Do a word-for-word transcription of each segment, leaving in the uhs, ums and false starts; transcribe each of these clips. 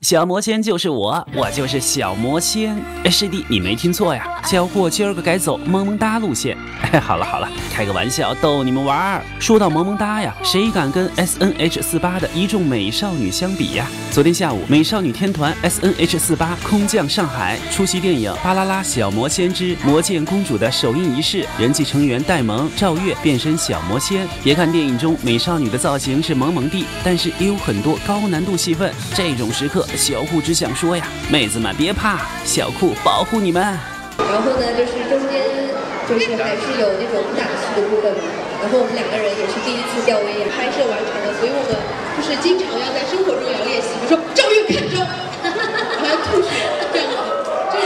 小魔仙就是我，我就是小魔仙。哎，师弟，你没听错呀，小霍今儿个改走萌萌哒路线。哎，好了好了，开个玩笑，逗你们玩儿。说到萌萌哒呀，谁敢跟 S N H 四八的一众美少女相比呀？昨天下午，美少女天团 S N H 四八空降上海，出席电影《巴啦啦小魔仙之魔剑公主》的首映仪式。人气成员戴萌、赵月变身小魔仙。别看电影中美少女的造型是萌萌地，但是也有很多高难度戏份。这种时刻，小酷只想说呀，妹子们别怕，小酷保护你们。 然后呢，就是中间就是还是有那种打戏的部分嘛。然后我们两个人也是第一次吊威亚拍摄完成的，所以我们就是经常要在生活中要练习，比如说赵月看招，还要吐血这样子。就是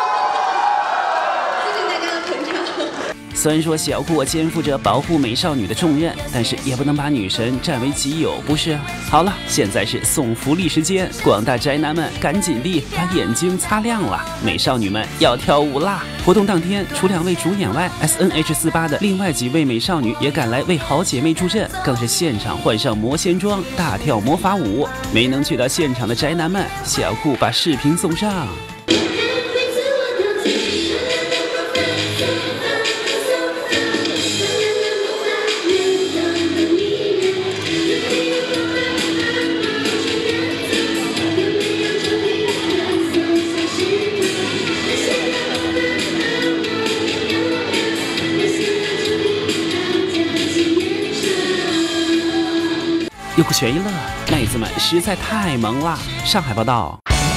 谢谢大家的捧场。 虽然说小酷我肩负着保护美少女的重任，但是也不能把女神占为己有，不是？好了，现在是送福利时间，广大宅男们赶紧地把眼睛擦亮了，美少女们要跳舞啦！活动当天，除两位主演外 ，S N H 四八的另外几位美少女也赶来为好姐妹助阵，更是现场换上魔仙装，大跳魔法舞。没能去到现场的宅男们，小酷把视频送上。优酷全娱乐，妹子们实在太萌了。上海报道。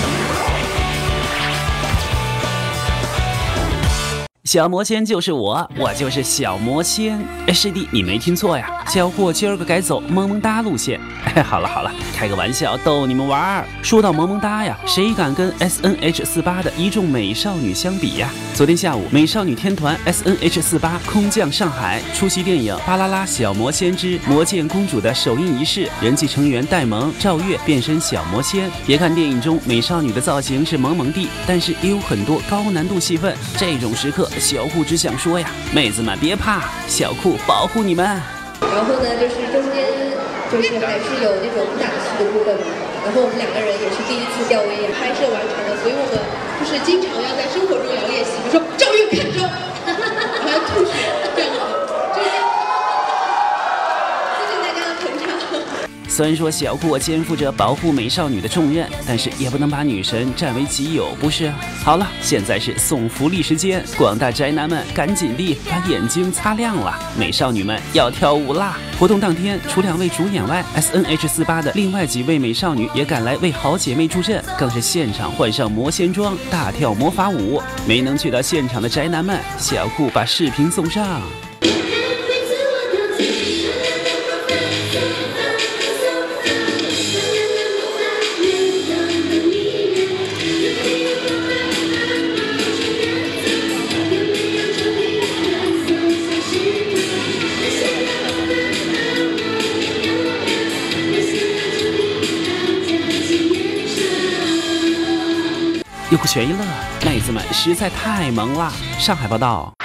小魔仙就是我，我就是小魔仙。哎，师弟，你没听错呀，小霍今儿个改走萌萌哒路线。哎，好了好了，开个玩笑，逗你们玩儿。说到萌萌哒呀，谁敢跟 S N H 四八的一众美少女相比呀？昨天下午，美少女天团 S N H 四八空降上海，出席电影《巴啦啦小魔仙之魔剑公主》的首映仪式。人气成员戴萌、赵月变身小魔仙。别看电影中美少女的造型是萌萌地，但是也有很多高难度戏份。这种时刻，小酷只想说呀，妹子们别怕，小酷保护你们。 然后呢，就是中间就是还是有那种打戏的部分嘛。然后我们两个人也是第一次吊威亚拍摄完成的，所以我们就是经常要在生活中要练习，比如说赵月看招，还要吐血这样子。就是谢谢大家的捧场。 虽然说小酷我肩负着保护美少女的重任，但是也不能把女神占为己有，不是？好了，现在是送福利时间，广大宅男们赶紧地把眼睛擦亮了，美少女们要跳舞啦！活动当天，除两位主演外 ，S N H 四八的另外几位美少女也赶来为好姐妹助阵，更是现场换上魔仙装，大跳魔法舞。没能去到现场的宅男们，小酷把视频送上。优酷全娱乐，妹子们实在太萌了。上海报道。